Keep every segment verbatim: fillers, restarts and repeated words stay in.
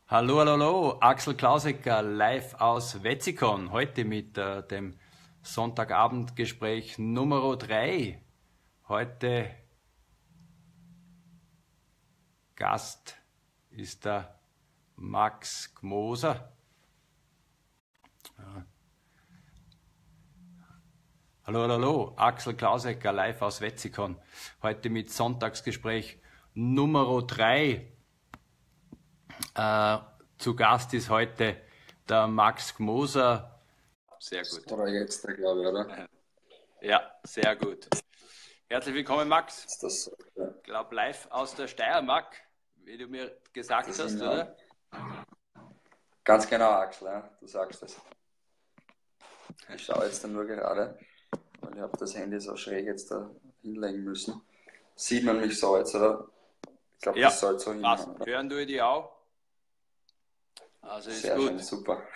Hallo, hallo, hallo, Axel Klausecker, live aus Wetzikon, heute mit äh, dem Sonntagabendgespräch Nummer drei. Heute Gast ist der Max Gmoser. Hallo, hallo, hallo, Axel Klausecker, live aus Wetzikon, heute mit Sonntagsgespräch Nummer drei. Äh, zu Gast ist heute der Max Gmoser. Sehr gut. Oder jetzt, glaube ich, oder? Ja, sehr gut. Herzlich willkommen, Max. Ist das so? Ja. Ich glaube, live aus der Steiermark, wie du mir gesagt Das hast, sind, oder? ja. Ganz genau, Axel, ja. Du sagst es. Ich schaue jetzt dann nur gerade, weil ich habe das Handy so schräg jetzt da hinlegen müssen. Sieht man mich so jetzt, oder? Ich glaube, Ja, das soll so passt. hinhauen, oder? Hören du die auch? Also ist Sehr schön, gut. super.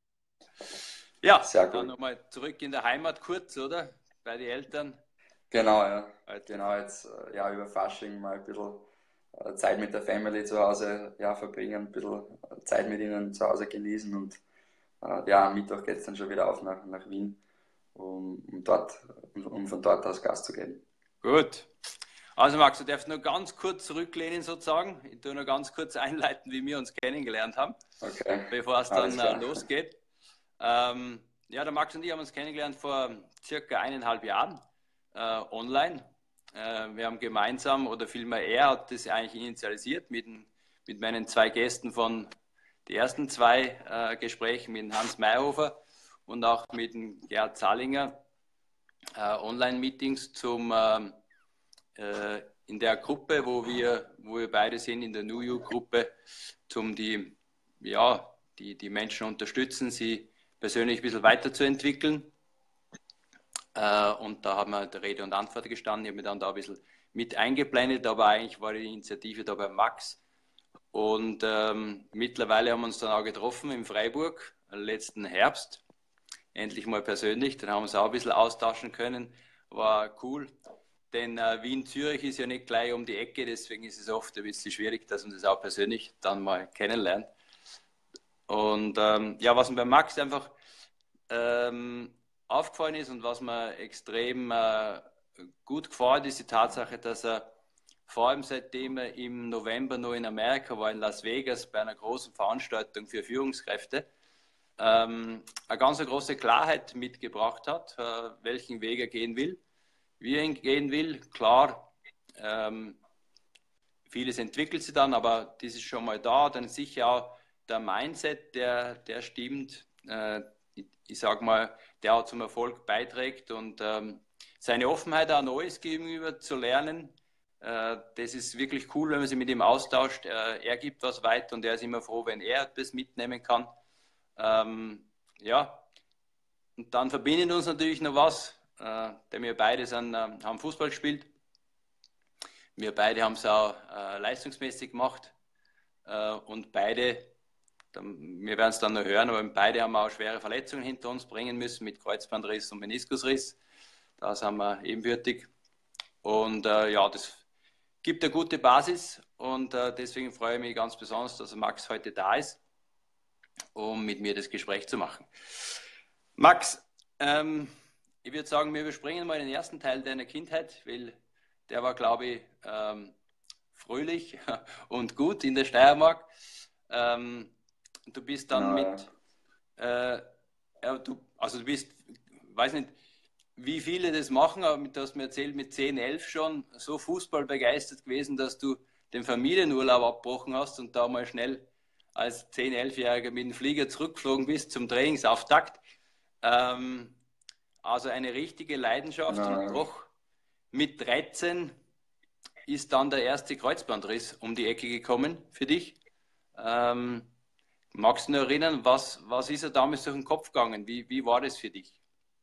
Ja, Sehr dann gut. nochmal zurück in der Heimat kurz, oder? Bei den Eltern. Genau, ja. Heute. Genau, jetzt äh, ja, über Fasching mal ein bisschen äh, Zeit mit der Family zu Hause ja, verbringen, ein bisschen äh, Zeit mit ihnen zu Hause genießen und äh, ja, am Mittwoch geht es dann schon wieder auf nach, nach Wien, um, um dort, um, um von dort aus Gas zu geben. Gut. Also Max, du darfst nur ganz kurz zurücklehnen sozusagen. Ich tue nur ganz kurz einleiten, wie wir uns kennengelernt haben, Okay, bevor es alles dann äh, klar. losgeht. Ähm, ja, der Max und ich haben uns kennengelernt vor circa eineinhalb Jahren äh, online. Äh, wir haben gemeinsam, oder vielmehr er hat das eigentlich initialisiert mit, mit meinen zwei Gästen von den ersten zwei äh, Gesprächen, mit Hans Mayhofer und auch mit dem Gerhard Zahlinger, äh, Online-Meetings zum ähm, äh, in der Gruppe, wo wir, wo wir beide sind, in der New You-Gruppe, zum die, ja, die, die Menschen unterstützen, sie persönlich ein bisschen weiterzuentwickeln. Äh, und da haben wir der Rede und Antwort gestanden. Ich habe mich dann da ein bisschen mit eingeblendet, aber eigentlich war die Initiative da bei Max. Und ähm, mittlerweile haben wir uns dann auch getroffen in Freiburg, letzten Herbst. Endlich mal persönlich. Dann haben wir uns auch ein bisschen austauschen können. War cool. Denn äh, Wien-Zürich ist ja nicht gleich um die Ecke, deswegen ist es oft ein bisschen schwierig, dass man das auch persönlich dann mal kennenlernt. Und ähm, ja, was mir bei Max einfach ähm, aufgefallen ist und was mir extrem äh, gut gefällt, ist die Tatsache, dass er vor allem seitdem er im November noch in Amerika war, in Las Vegas, bei einer großen Veranstaltung für Führungskräfte, ähm, eine ganz große Klarheit mitgebracht hat, äh, welchen Weg er gehen will, wie er ihn gehen will. Klar, ähm, vieles entwickelt sich dann, aber das ist schon mal da. Dann sicher auch der Mindset, der, der stimmt. Äh, ich, ich sag mal, der auch zum Erfolg beiträgt und ähm, seine Offenheit auch Neues gegenüber zu lernen. Äh, das ist wirklich cool, wenn man sich mit ihm austauscht. Äh, er gibt was weiter und er ist immer froh, wenn er das mitnehmen kann. Ähm, ja, und dann verbindet uns natürlich noch was, äh, denn wir beide sind, äh, haben Fußball gespielt. Wir beide haben es auch äh, leistungsmäßig gemacht äh, und beide, dann, wir werden es dann noch hören, aber beide haben auch schwere Verletzungen hinter uns bringen müssen mit Kreuzbandriss und Meniskusriss. Das haben wir ebenbürtig. Und äh, ja, das gibt eine gute Basis und äh, deswegen freue ich mich ganz besonders, dass Max heute da ist, um mit mir das Gespräch zu machen. Max, ähm, ich würde sagen, wir überspringen mal den ersten Teil deiner Kindheit, weil der war, glaube ich, ähm, fröhlich und gut in der Steiermark. Ähm, du bist dann Genau, ja. mit, äh, ja, du, also du bist, weiß nicht, wie viele das machen, aber du hast mir erzählt, mit zehn, elf schon so Fußball begeistert gewesen, dass du den Familienurlaub abgebrochen hast und da mal schnell als zehn, elf-Jähriger mit dem Flieger zurückgeflogen bist zum Trainingsauftakt. Ähm, also eine richtige Leidenschaft Genau, und ja. doch mit dreizehn ist dann der erste Kreuzbandriss um die Ecke gekommen für dich. Ähm, magst du noch erinnern, was, was ist er damals durch den Kopf gegangen? Wie, wie war das für dich?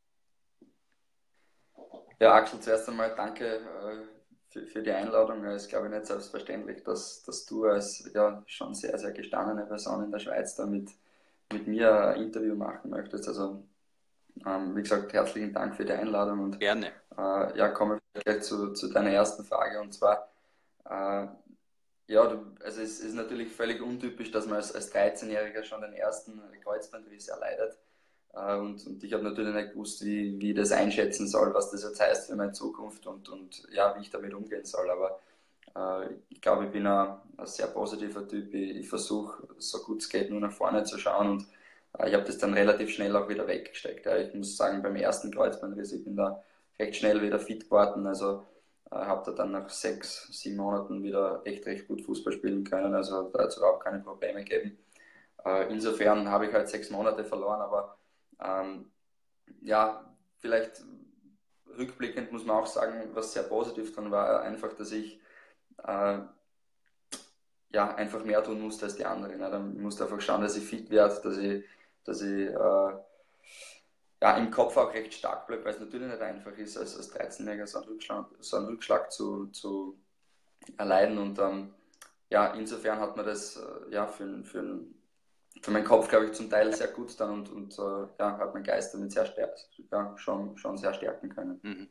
Ja, Axel, zuerst einmal danke äh, für, für die Einladung. Es ist, glaube ich, nicht selbstverständlich, dass, dass du als ja, schon sehr, sehr gestandene Person in der Schweiz da mit, mit mir ein Interview machen möchtest. Also, ähm, wie gesagt, herzlichen Dank für die Einladung und Gerne. äh, ja, komme ich gleich zu, zu deiner ersten Frage und zwar, äh, Ja, du, also es ist natürlich völlig untypisch, dass man als, als dreizehn-Jähriger schon den ersten Kreuzbandriss erleidet. Äh, und, und ich habe natürlich nicht gewusst, wie, wie ich das einschätzen soll, was das jetzt heißt für meine Zukunft und, und ja, wie ich damit umgehen soll. Aber äh, ich glaube, ich bin ein, ein sehr positiver Typ. Ich, ich versuche, so gut es geht, nur nach vorne zu schauen und äh, ich habe das dann relativ schnell auch wieder weggesteckt. Ja. Ich muss sagen, beim ersten Kreuzbandriss, ich bin da recht schnell wieder fit geworden. Also äh, habe da dann nach sechs, sieben Monaten wieder echt recht gut Fußball spielen können. Also da hat es überhaupt keine Probleme gegeben. Äh, insofern habe ich halt sechs Monate verloren, aber ähm, ja, vielleicht rückblickend muss man auch sagen, was sehr positiv dran war, einfach, dass ich äh, ja, einfach mehr tun musste als die anderen. Ja. Dann musste einfach schauen, dass ich fit werde, dass ich, dass ich äh, ja, im Kopf auch recht stark bleibe, weil es natürlich nicht einfach ist, als, als dreizehn-Jähriger so einen Rückschlag, so einen Rückschlag zu, zu erleiden. Und ähm, ja, insofern hat man das äh, ja, für, für, für meinen Kopf, glaube ich, zum Teil sehr gut dann und, und äh, ja, hat meinen Geist damit sehr stärk, ja, schon, schon sehr stärken können. Mhm.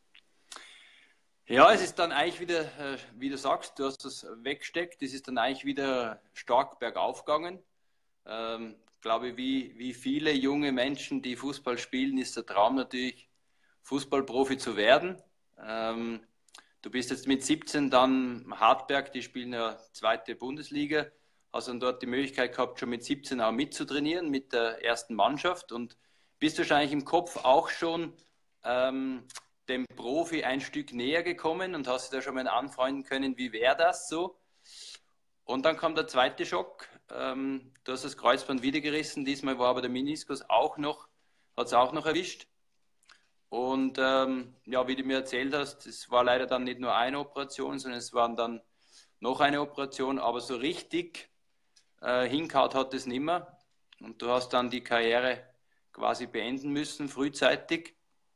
Ja, es ist dann eigentlich wieder, äh, wie du sagst, du hast das weggesteckt, es ist dann eigentlich wieder stark bergauf gegangen. Ähm, glaube, wie, wie viele junge Menschen, die Fußball spielen, ist der Traum natürlich, Fußballprofi zu werden. Ähm, du bist jetzt mit siebzehn dann Hartberg, die spielen ja zweite Bundesliga, hast dann dort die Möglichkeit gehabt, schon mit siebzehn auch mitzutrainieren mit der ersten Mannschaft und bist wahrscheinlich im Kopf auch schon ähm, dem Profi ein Stück näher gekommen und hast dich da schon mal anfreunden können, wie wäre das so? Und dann kam der zweite Schock. Ähm, du hast das Kreuzband wieder gerissen. Diesmal war aber der Meniskus auch noch, hat es auch noch erwischt. Und ähm, ja, wie du mir erzählt hast, es war leider dann nicht nur eine Operation, sondern es waren dann noch eine Operation. Aber so richtig äh, hingehauen hat es nicht mehr. Und du hast dann die Karriere quasi beenden müssen, frühzeitig.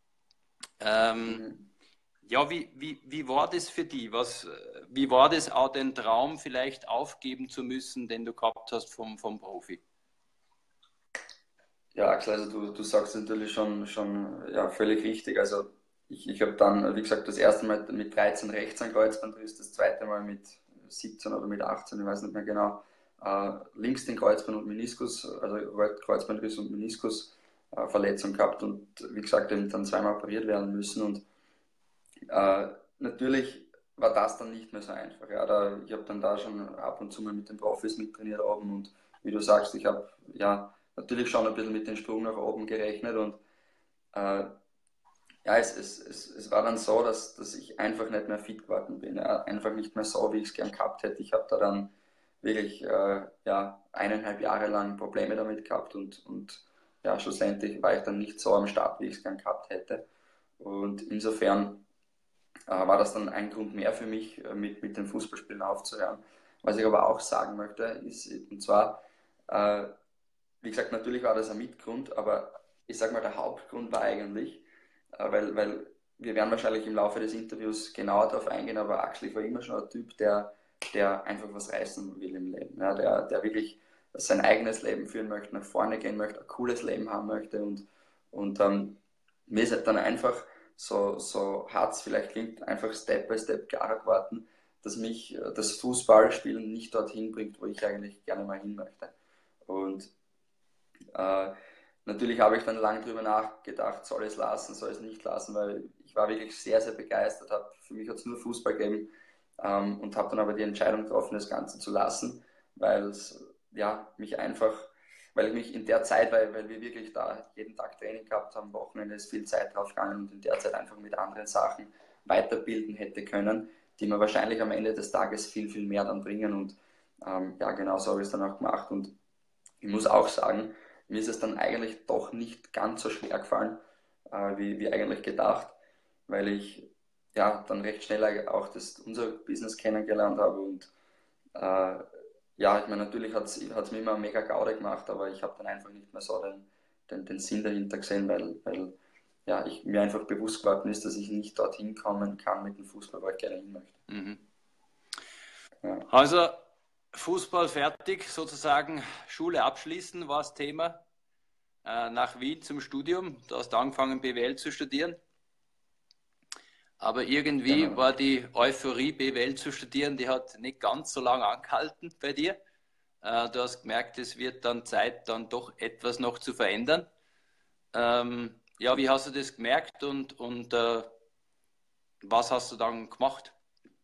Ähm, Mhm. Ja, wie, wie, wie war das für dich? Was, wie war das auch, den Traum vielleicht aufgeben zu müssen, den du gehabt hast vom, vom Profi? Ja, Axel, also du, du sagst natürlich schon, schon ja, völlig richtig. Also ich, ich habe dann, wie gesagt, das erste Mal mit dreizehn rechts ein Kreuzbandriss, das zweite Mal mit siebzehn oder mit achtzehn, ich weiß nicht mehr genau, äh, links den Kreuzband und Meniskus, also Kreuzbandriss und Meniskus äh, Verletzung gehabt und wie gesagt eben dann zweimal operiert werden müssen und äh, natürlich war das dann nicht mehr so einfach. Ja, da, ich habe dann da schon ab und zu mal mit den Profis mittrainiert oben und wie du sagst, ich habe ja natürlich schon ein bisschen mit dem Sprung nach oben gerechnet und äh, ja, es, es, es, es war dann so, dass, dass ich einfach nicht mehr fit geworden bin. Ja, einfach nicht mehr so, wie ich es gern gehabt hätte. Ich habe da dann wirklich äh, ja, eineinhalb Jahre lang Probleme damit gehabt und, und ja, schlussendlich war ich dann nicht so am Start, wie ich es gern gehabt hätte. Und insofern äh, war das dann ein Grund mehr für mich, äh, mit, mit dem Fußballspielen aufzuhören. Was ich aber auch sagen möchte, ist, und zwar, äh, wie gesagt, natürlich war das ein Mitgrund, aber ich sage mal, der Hauptgrund war eigentlich, äh, weil, weil wir werden wahrscheinlich im Laufe des Interviews genauer darauf eingehen, aber Axel, ich war immer schon ein Typ, der, der einfach was reißen will im Leben, ja, der, der wirklich sein eigenes Leben führen möchte, nach vorne gehen möchte, ein cooles Leben haben möchte und, und ähm, mir ist halt dann einfach, so, so hart es vielleicht klingt, einfach Step by Step klarer geworden, dass mich äh, das Fußballspielen nicht dorthin bringt, wo ich eigentlich gerne mal hin möchte. Und äh, natürlich habe ich dann lange drüber nachgedacht, soll ich es lassen, soll ich es nicht lassen, weil ich war wirklich sehr, sehr begeistert. Hab, für mich hat es nur Fußball gegeben ähm, und habe dann aber die Entscheidung getroffen, das Ganze zu lassen, weil es ja, mich einfach, weil ich mich in der Zeit, weil, weil wir wirklich da jeden Tag Training gehabt haben, am Wochenende ist viel Zeit drauf gegangen und in der Zeit einfach mit anderen Sachen weiterbilden hätte können, die mir wahrscheinlich am Ende des Tages viel, viel mehr dann bringen und ähm, ja, genau so habe ich es dann auch gemacht und ich muss auch sagen, mir ist es dann eigentlich doch nicht ganz so schwer gefallen, äh, wie, wie eigentlich gedacht, weil ich ja dann recht schnell auch das, unser Business kennengelernt habe und äh, ja, ich meine, natürlich hat es mir immer mega Gaude gemacht, aber ich habe dann einfach nicht mehr so den, den, den Sinn dahinter gesehen, weil, weil ja, ich, mir einfach bewusst geworden ist, dass ich nicht dorthin kommen kann mit dem Fußball, wo ich gerne hin möchte. Mhm. Ja. Also Fußball fertig, sozusagen Schule abschließen war das Thema. Äh, nach Wien zum Studium. Du hast angefangen B W L zu studieren. Aber irgendwie Genau. war die Euphorie, B W L zu studieren, die hat nicht ganz so lange angehalten bei dir. Äh, du hast gemerkt, es wird dann Zeit, dann doch etwas noch zu verändern. Ähm, ja, wie hast du das gemerkt und, und äh, was hast du dann gemacht?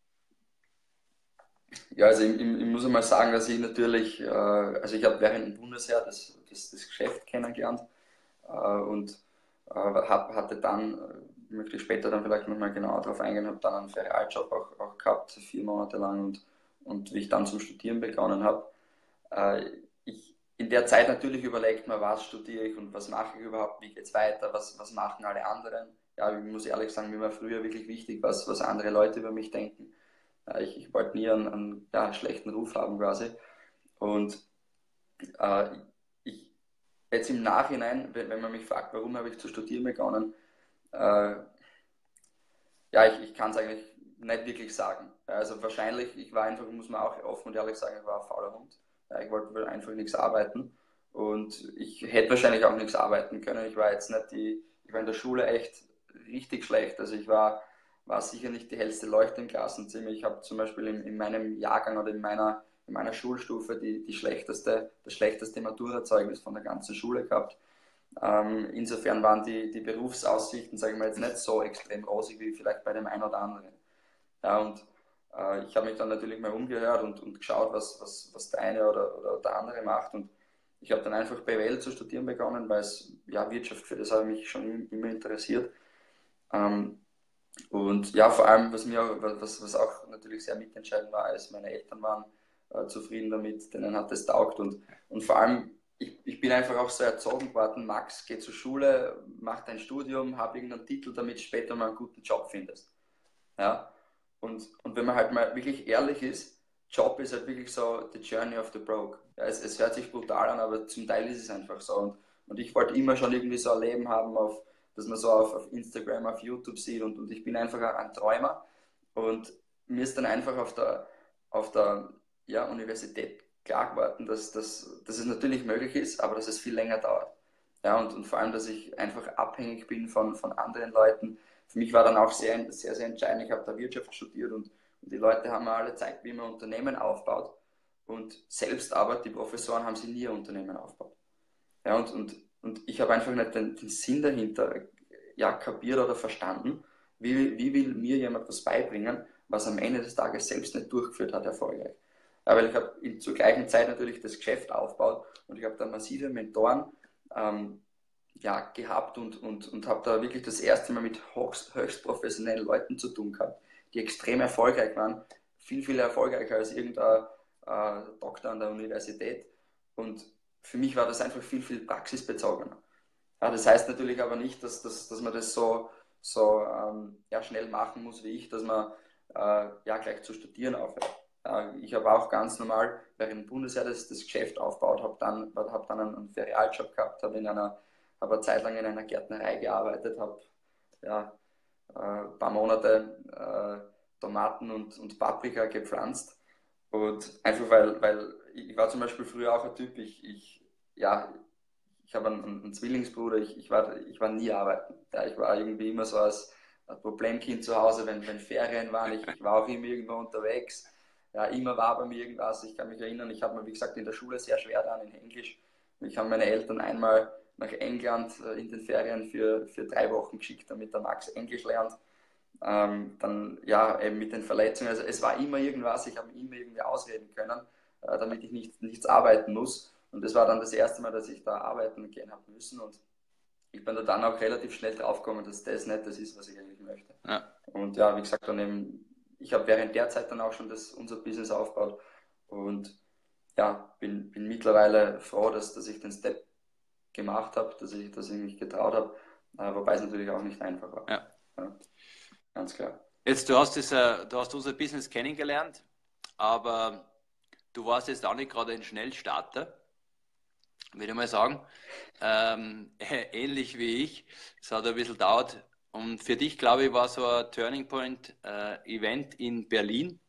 Ja, also ich, ich, ich muss einmal sagen, dass ich natürlich, äh, also ich habe während dem Bundesheer das, das, das Geschäft kennengelernt äh, und äh, hab, hatte dann, äh, möchte ich später dann vielleicht nochmal genauer darauf eingehen, habe dann einen Ferialjob auch, auch gehabt, vier Monate lang und, und wie ich dann zum Studieren begonnen habe. Äh, ich, in der Zeit natürlich überlegt man, was studiere ich und was mache ich überhaupt, wie geht es weiter, was, was machen alle anderen. Ja, ich muss ehrlich sagen, mir war früher wirklich wichtig, was, was andere Leute über mich denken. Äh, ich, ich wollte nie einen, einen ja, schlechten Ruf haben quasi. Und äh, ich, jetzt im Nachhinein, wenn, wenn man mich fragt, warum habe ich zu studieren begonnen, äh, ja, ich, ich kann es eigentlich nicht wirklich sagen. Also wahrscheinlich, ich war einfach, muss man auch offen und ehrlich sagen, ich war ein fauler Hund. Ja, ich wollte einfach nichts arbeiten und ich hätte wahrscheinlich auch nichts arbeiten können. Ich war jetzt nicht die, ich war in der Schule echt richtig schlecht. Also ich war, war sicher nicht die hellste Leuchte im Klassenzimmer. Ich habe zum Beispiel in, in meinem Jahrgang oder in meiner, in meiner Schulstufe die, die schlechteste, das schlechteste Maturazeugnis von der ganzen Schule gehabt. Ähm, insofern waren die, die Berufsaussichten, sagen wir jetzt nicht so extrem rosig wie vielleicht bei dem einen oder anderen. Ja, und äh, ich habe mich dann natürlich mal umgehört und, und geschaut, was, was, was der eine oder, oder der andere macht. Und ich habe dann einfach B W L zu studieren begonnen, weil es, ja, Wirtschaft, für das habe ich mich schon immer interessiert. Ähm, und ja, vor allem, was mir auch- was, was auch natürlich sehr mitentscheidend war, ist, meine Eltern waren äh, zufrieden damit, denen hat es taugt und, und vor allem, ich, ich bin einfach auch so erzogen worden, Max, geh zur Schule, mach dein Studium, hab irgendeinen Titel, damit du später mal einen guten Job findest. Ja? Und, und wenn man halt mal wirklich ehrlich ist, Job ist halt wirklich so the journey of the broke. Ja, es, es hört sich brutal an, aber zum Teil ist es einfach so. Und, und ich wollte immer schon irgendwie so ein Leben haben, auf, dass man so auf, auf Instagram, auf YouTube sieht. Und, und ich bin einfach ein Träumer. Und mir ist dann einfach auf der, auf der ja, Universität klar geworden, dass, dass, dass es natürlich möglich ist, aber dass es viel länger dauert. Ja, und, und vor allem, dass ich einfach abhängig bin von, von anderen Leuten. Für mich war dann auch sehr, sehr, sehr entscheidend, ich habe da Wirtschaft studiert und, und die Leute haben mir alle gezeigt, wie man Unternehmen aufbaut. Und selbst aber, die Professoren haben sie nie ein Unternehmen aufgebaut. Ja, und, und, und ich habe einfach nicht den, den Sinn dahinter ja, kapiert oder verstanden, wie, wie will mir jemand was beibringen, was am Ende des Tages selbst nicht durchgeführt hat, erfolgreich. Ja, weil ich habe zur gleichen Zeit natürlich das Geschäft aufgebaut und ich habe da massive Mentoren ähm, ja, gehabt und, und, und habe da wirklich das erste Mal mit höchst, höchst professionellen Leuten zu tun gehabt, die extrem erfolgreich waren, viel, viel erfolgreicher als irgendein äh, Doktor an der Universität. Und für mich war das einfach viel, viel praxisbezogener. Ja, das heißt natürlich aber nicht, dass, dass, dass man das so, so ähm, ja, schnell machen muss wie ich, dass man äh, ja, gleich zu studieren aufhört. Äh, ich habe auch ganz normal während dem Bundesheer das, das Geschäft aufgebaut, habe dann, hab dann einen, einen Ferialjob gehabt, habe in einer, habe eine Zeit lang in einer Gärtnerei gearbeitet, habe ja, äh, ein paar Monate äh, Tomaten und, und Paprika gepflanzt. Und einfach weil, weil ich war zum Beispiel früher auch ein Typ, ich, ich, ja, ich habe einen, einen Zwillingsbruder, ich, ich, war, ich war nie arbeiten. Ja, ich war irgendwie immer so als Problemkind zu Hause, wenn, wenn Ferien waren. Ich, ich war auch immer irgendwo unterwegs. Ja, immer war bei mir irgendwas. Ich kann mich erinnern, ich habe mir, wie gesagt, in der Schule sehr schwer dann in Englisch. Ich habe meine Eltern einmal nach England äh, in den Ferien für, für drei Wochen geschickt, damit der Max Englisch lernt. Ähm, dann ja, eben mit den Verletzungen. Also es war immer irgendwas, ich habe immer irgendwie ausreden können, äh, damit ich nicht, nichts arbeiten muss. Und das war dann das erste Mal, dass ich da arbeiten gehen habe müssen. Und ich bin da dann auch relativ schnell draufgekommen, dass das nicht das ist, was ich eigentlich möchte. Ja. Und ja, wie gesagt, dann eben, ich habe während der Zeit dann auch schon das, unser Business aufgebaut. Und ja, bin, bin mittlerweile froh, dass, dass ich den Step gemacht habe, dass ich, dass ich mich getraut habe. Äh, wobei es natürlich auch nicht einfach war. Ja. Ja, ganz klar. Jetzt, du hast, das, äh, du hast unser Business kennengelernt, aber du warst jetzt auch nicht gerade ein Schnellstarter, würde ich mal sagen. Ähm, ähnlich wie ich. Es hat ein bisschen gedauert. Und für dich, glaube ich, war so ein Turning Point äh, Event in Berlin,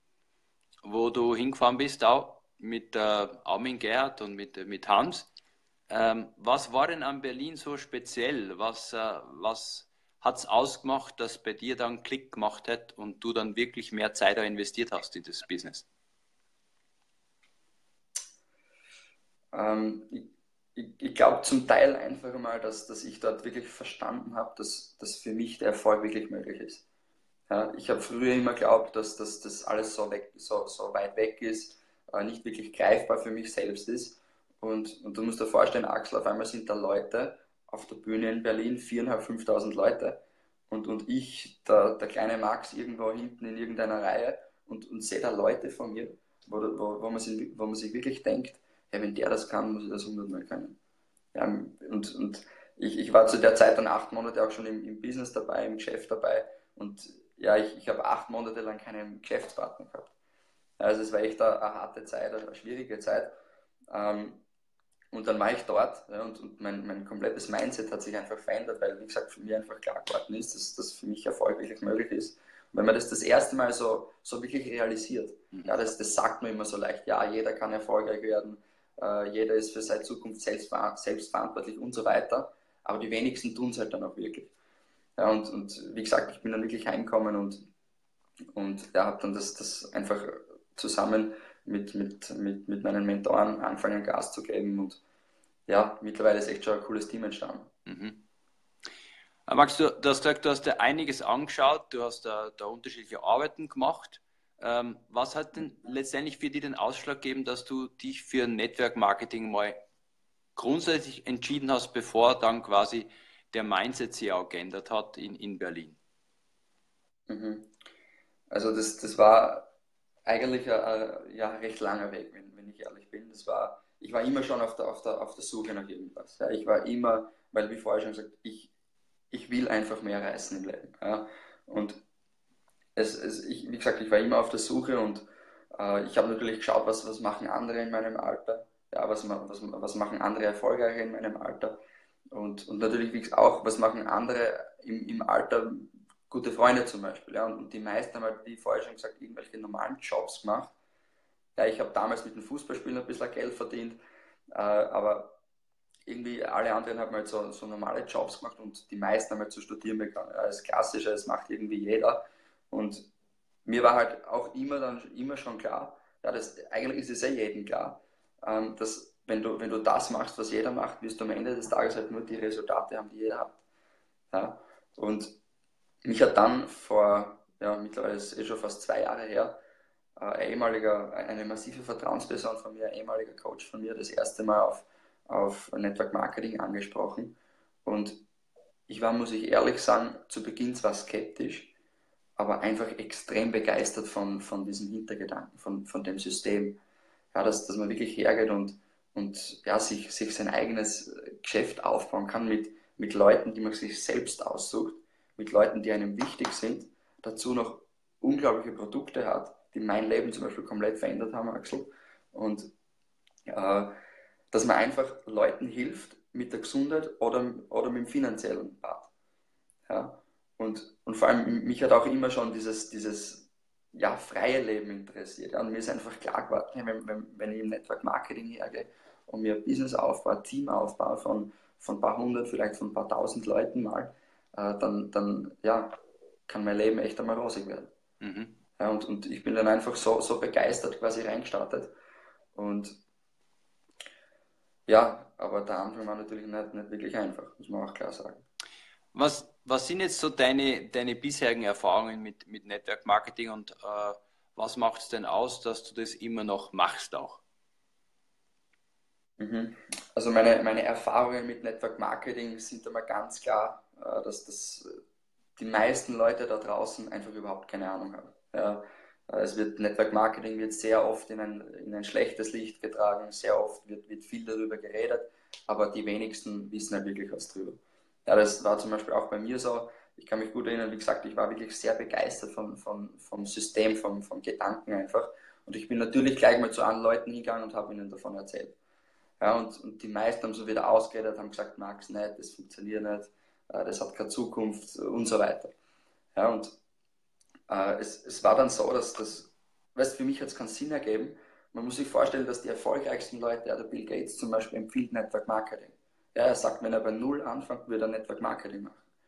wo du hingefahren bist, auch mit äh, Armin Gerhard und mit, mit Hans. Ähm, was war denn an Berlin so speziell? Was, äh, was hat es ausgemacht, dass bei dir dann Klick gemacht hat und du dann wirklich mehr Zeit auch investiert hast in das Business? Ähm, ich ich, ich glaube zum Teil einfach mal, dass, dass ich dort wirklich verstanden habe, dass, dass für mich der Erfolg wirklich möglich ist. Ja, ich habe früher immer geglaubt, dass das dass alles so, weg, so, so weit weg ist, äh, nicht wirklich greifbar für mich selbst ist. Und, und du musst dir vorstellen, Axel, auf einmal sind da Leute auf der Bühne in Berlin, viertausendfünfhundert, fünftausend Leute. Und, und ich, der, der kleine Max, irgendwo hinten in irgendeiner Reihe und, und sehe da Leute von mir, wo, wo, wo, man sich, wo man sich wirklich denkt, hey, wenn der das kann, muss ich das hundertmal können. Ja, und und ich, ich war zu der Zeit dann acht Monate auch schon im, im Business dabei, im Geschäft dabei. Und ja, ich, ich habe acht Monate lang keinen Geschäftspartner gehabt. Also es war echt eine, eine harte Zeit, eine schwierige Zeit. Ähm, und dann war ich dort, ja, und, und mein, mein komplettes Mindset hat sich einfach verändert, weil, wie gesagt, für mich einfach klar geworden ist, dass das für mich Erfolg wirklich möglich ist. Und wenn man das das erste Mal so, so wirklich realisiert, ja, das, das sagt man immer so leicht, ja, jeder kann erfolgreich werden, äh, jeder ist für seine Zukunft selbst, selbst verantwortlich und so weiter, aber die wenigsten tun es halt dann auch wirklich. Ja, und, und wie gesagt, ich bin dann wirklich heimgekommen und, und ja, habe dann das, das einfach zusammen mit, mit, mit, mit meinen Mentoren angefangen, Gas zu geben. Und ja, mittlerweile ist echt schon ein cooles Team entstanden. Mhm. Max, du, du hast gesagt, du hast dir einiges angeschaut, du hast da, da unterschiedliche Arbeiten gemacht. Ähm, was hat denn letztendlich für dich den Ausschlag gegeben, dass du dich für Network Marketing mal grundsätzlich entschieden hast, bevor dann quasi der Mindset sich auch geändert hat in, in Berlin? Mhm. Also das, das war eigentlich ein, ein ja, recht langer Weg, wenn, wenn ich ehrlich bin. Das war, ich war immer schon auf der, auf der, auf der Suche nach irgendwas. Ja. Ich war immer, weil wie vorher schon gesagt, ich, ich will einfach mehr reißen im Leben. Ja. Und es, es, ich, wie gesagt, ich war immer auf der Suche und äh, ich habe natürlich geschaut, was, was machen andere in meinem Alter. Ja, was, was, was machen andere Erfolgreiche in meinem Alter. Und, und natürlich wie gesagt, auch, was machen andere im, im Alter, gute Freunde zum Beispiel. Ja. Und, und die meisten haben halt, wie vorher schon gesagt, irgendwelche normalen Jobs gemacht. Ja, ich habe damals mit dem Fußballspielen ein bisschen Geld verdient, äh, aber irgendwie alle anderen haben halt so, so normale Jobs gemacht und die meisten haben halt zu studieren begonnen. Ja, das Klassische, das macht irgendwie jeder. Und mir war halt auch immer dann immer schon klar, ja, das, eigentlich ist es ja jedem klar, ähm, dass wenn du, wenn du das machst, was jeder macht, wirst du am Ende des Tages halt nur die Resultate haben, die jeder hat. Ja? Und mich hat dann vor, ja, mittlerweile ist es eh schon fast zwei Jahre her, äh, ein ehemaliger, eine massive Vertrauensperson von mir, ein ehemaliger Coach von mir, das erste Mal auf, auf Network Marketing angesprochen. Und ich war, muss ich ehrlich sagen, zu Beginn zwar skeptisch, aber einfach extrem begeistert von, von diesem Hintergedanken, von, von dem System. Ja, dass, dass man wirklich hergeht und, und ja, sich, sich sein eigenes Geschäft aufbauen kann mit, mit Leuten, die man sich selbst aussucht, mit Leuten, die einem wichtig sind, dazu noch unglaubliche Produkte hat, die mein Leben zum Beispiel komplett verändert haben, Axel. Und äh, dass man einfach Leuten hilft mit der Gesundheit oder, oder mit dem finanziellen Part. Ja? Und, und vor allem, mich hat auch immer schon dieses, dieses ja, freie Leben interessiert. Ja? Und mir ist einfach klar geworden, wenn, wenn, wenn ich im Network Marketing hergehe und mir ein Business aufbaue, ein Team aufbaue von, von ein paar hundert, vielleicht von ein paar tausend Leuten mal, äh, dann, dann ja, kann mein Leben echt einmal rosig werden. Mhm. Ja, und, und ich bin dann einfach so, so begeistert quasi reingestartet. Und ja, aber der Anfang war natürlich nicht, nicht wirklich einfach, muss man auch klar sagen. Was, was sind jetzt so deine, deine bisherigen Erfahrungen mit, mit Network Marketing und äh, was macht es denn aus, dass du das immer noch machst auch? Mhm. Also meine, meine Erfahrungen mit Network Marketing sind einmal ganz klar, äh, dass das die meisten Leute da draußen einfach überhaupt keine Ahnung haben. Ja, äh, es wird Network Marketing wird sehr oft in ein, in ein schlechtes Licht getragen, sehr oft wird, wird viel darüber geredet, aber die wenigsten wissen halt wirklich was drüber. Ja, das war zum Beispiel auch bei mir so. Ich kann mich gut erinnern, wie gesagt, ich war wirklich sehr begeistert von, von, vom System, vom, vom Gedanken einfach. Und ich bin natürlich gleich mal zu anderen Leuten hingegangen und habe ihnen davon erzählt. Ja, und, und die meisten haben so wieder ausgeredet, haben gesagt, Max, nicht, das funktioniert nicht, äh, das hat keine Zukunft und so weiter. Ja, und äh, es, es war dann so, dass das, weißt, für mich hat es keinen Sinn ergeben. Man muss sich vorstellen, dass die erfolgreichsten Leute, ja, der Bill Gates zum Beispiel, empfiehlt Network Marketing. Ja, er sagt, wenn er bei Null anfängt, wird er Network Marketing machen.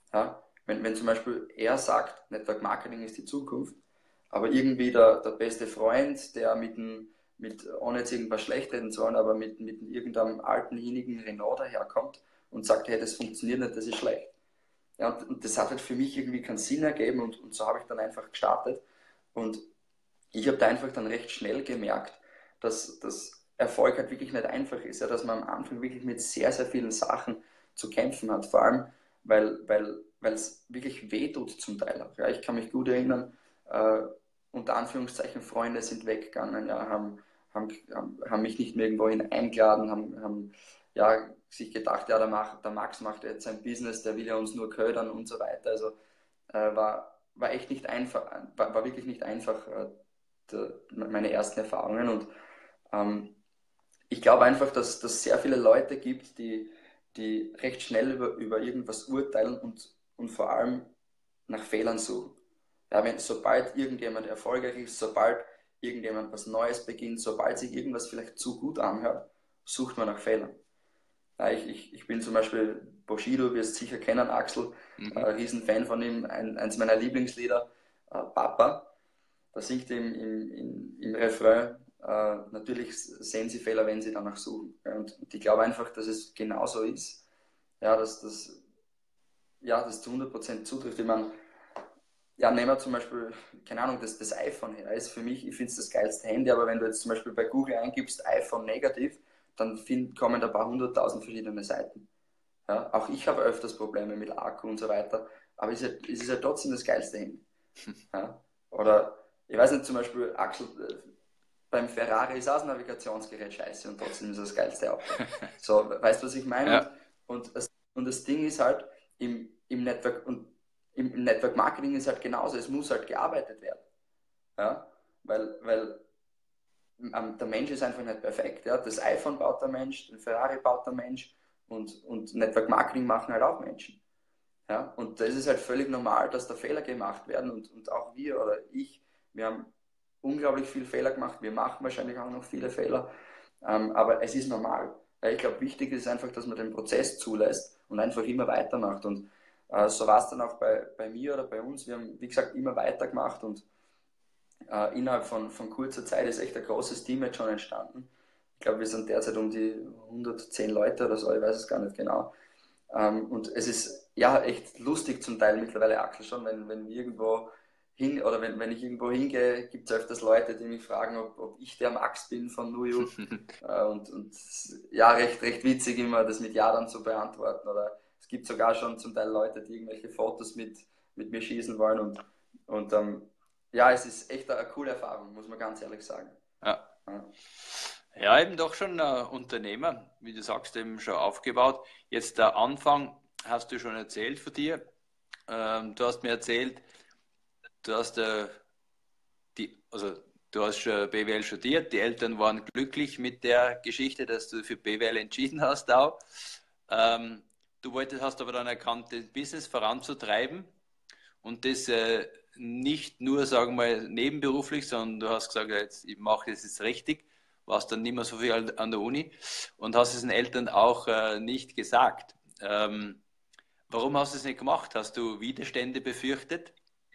Ja? Wenn, wenn zum Beispiel er sagt, Network Marketing ist die Zukunft, aber irgendwie der, der beste Freund, der mit dem, mit, ohne jetzt irgendwas schlecht reden zu wollen, aber mit, mit irgendeinem alten, hinigen Renault daherkommt und sagt, hey, das funktioniert nicht, das ist schlecht. Ja, und, und das hat halt für mich irgendwie keinen Sinn ergeben und, und so habe ich dann einfach gestartet. Und ich habe da einfach dann recht schnell gemerkt, dass das Erfolg halt wirklich nicht einfach ist, ja, dass man am Anfang wirklich mit sehr, sehr vielen Sachen zu kämpfen hat, vor allem weil, weil, weil es wirklich wehtut zum Teil auch. Ja. Ich kann mich gut erinnern, äh, unter Anführungszeichen Freunde sind weggegangen, ja, haben, haben, haben mich nicht mehr irgendwo eingeladen, haben, haben ja, sich gedacht, ja, der, Max, der Max macht jetzt sein Business, der will ja uns nur ködern und so weiter. Also äh, war, war echt nicht einfach, war, war wirklich nicht einfach, äh, de, meine ersten Erfahrungen. Und ähm, ich glaube einfach, dass es sehr viele Leute gibt, die, die recht schnell über, über irgendwas urteilen und, und vor allem nach Fehlern suchen. Ja, wenn, sobald irgendjemand erfolgreich ist, sobald irgendjemand was Neues beginnt, sobald sich irgendwas vielleicht zu gut anhört, sucht man nach Fehlern. Ja, ich, ich, ich bin zum Beispiel Bushido, wirst sicher kennen, Axel, äh, Mhm. Riesenfan von ihm, ein, eins meiner Lieblingslieder, äh, Papa. Da singt er im, im, im, im Refrain, äh, natürlich sehen sie Fehler, wenn sie danach suchen. Ja, und ich glaube einfach, dass es genauso ist, ja, dass das ja, das zu hundert Prozent zutrifft. Ich meine, ja, nehmen wir zum Beispiel, keine Ahnung, das, das iPhone her ist für mich, ich finde es das geilste Handy, aber wenn du jetzt zum Beispiel bei Google eingibst, iPhone negativ, dann find, kommen da ein paar hunderttausend verschiedene Seiten. Ja, auch ich habe öfters Probleme mit Akku und so weiter, aber es ist, ja, es ist ja trotzdem das geilste Handy. Ja? Oder ich weiß nicht, zum Beispiel Axel, äh, beim Ferrari ist auch das Navigationsgerät scheiße und trotzdem ist es das geilste Auto. So, weißt du, was ich meine? Und, Ja. und, das, und das Ding ist halt, im, im Network und im, im Network Marketing ist halt genauso, es muss halt gearbeitet werden. Ja? Weil, weil ähm, der Mensch ist einfach nicht perfekt. Ja? Das iPhone baut der Mensch, den Ferrari baut der Mensch und, und Network Marketing machen halt auch Menschen. Ja? Und das ist halt völlig normal, dass da Fehler gemacht werden und, und auch wir oder ich, wir haben unglaublich viele Fehler gemacht, wir machen wahrscheinlich auch noch viele Fehler, ähm, aber es ist normal. Ja, ich glaube, wichtig ist einfach, dass man den Prozess zulässt und einfach immer weitermacht und äh, so war es dann auch bei, bei mir oder bei uns. Wir haben, wie gesagt, immer weitergemacht und äh, innerhalb von, von kurzer Zeit ist echt ein großes Team jetzt schon entstanden. Ich glaube, wir sind derzeit um die hundertzehn Leute oder so, ich weiß es gar nicht genau. Ähm, und es ist ja echt lustig zum Teil mittlerweile, Axel, schon, wenn, wenn wir irgendwo hin oder wenn, wenn ich irgendwo hingehe, gibt es öfters Leute, die mich fragen, ob, ob ich der Max bin von Nuju. Äh, und, und ja, recht, recht witzig immer, das mit Ja dann zu beantworten. Oder es gibt sogar schon zum Teil Leute, die irgendwelche Fotos mit, mit mir schießen wollen. Und, und ähm, ja, es ist echt eine, eine coole Erfahrung, muss man ganz ehrlich sagen. Ja. Ja. Ja, eben doch schon äh, Unternehmer, wie du sagst, eben schon aufgebaut. Jetzt der Anfang hast du schon erzählt von dir. Ähm, du hast mir erzählt, du hast äh, die, also du hast schon B W L studiert, die Eltern waren glücklich mit der Geschichte, dass du für B W L entschieden hast auch. Ähm, du wolltest, hast aber dann erkannt, das Business voranzutreiben und das äh, nicht nur, sagen wir mal, nebenberuflich, sondern du hast gesagt, jetzt, ich mache das jetzt richtig, warst dann nicht mehr so viel an der Uni und hast es den Eltern auch äh, nicht gesagt. Ähm, warum hast du es nicht gemacht? Hast du Widerstände befürchtet?